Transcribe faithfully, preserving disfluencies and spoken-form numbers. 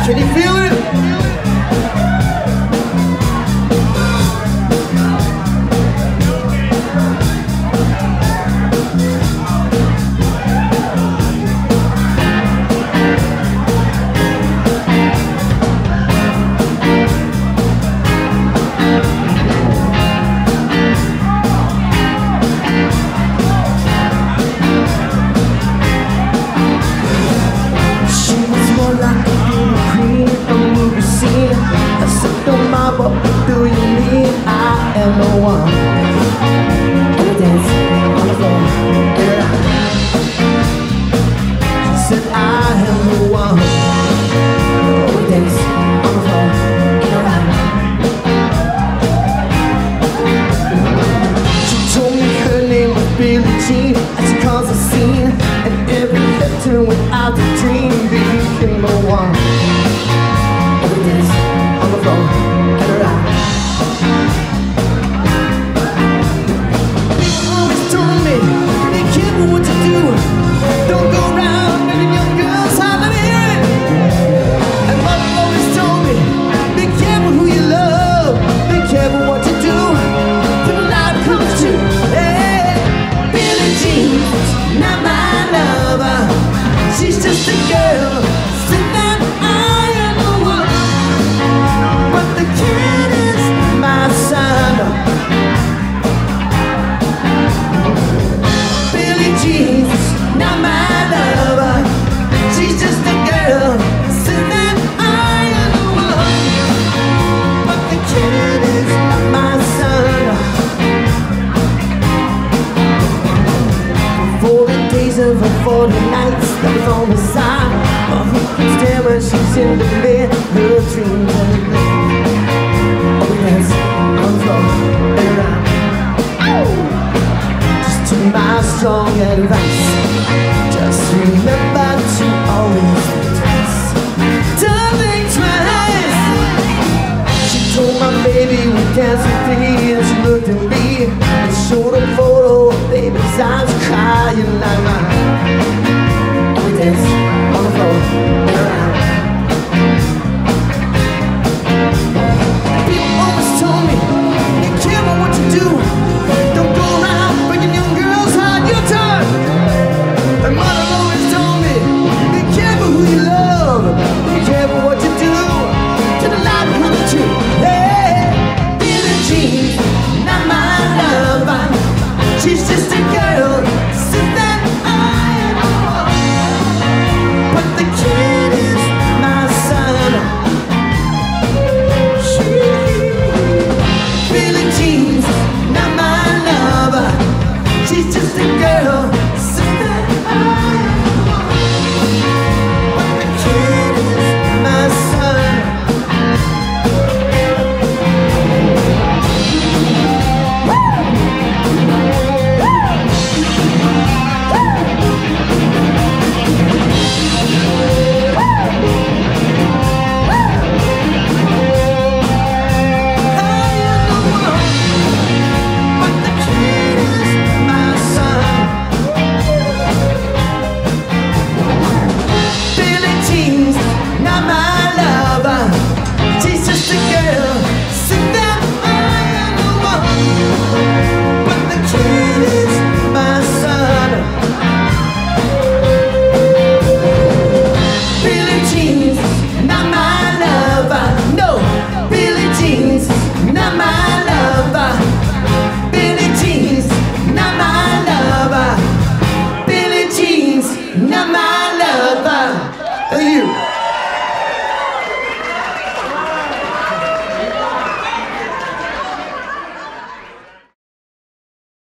Can you feel it? What do you mean I am the one? We dance on the floor, yeah. She said I am the one. We dance on the floor, yeah. She told me her name was Billie Jean, and she caused a scene, and every head turned without the dream became the one. We dance on the floor. She's just a girl, said that I am the one, but the kid is my son. Billie Jean's not my lover. She's just a girl, said that I am the one, but the kid is my son. For the days of her forty nights that was on the side of her stand when she's in the bed, her dreams and oh, we dance on the floor and around. Just to my strong advice, just remember to always think twice. Don't think twice. She told my baby we dancing free, and she looked at me and showed a photo of baby's eyes crying like mine. We dance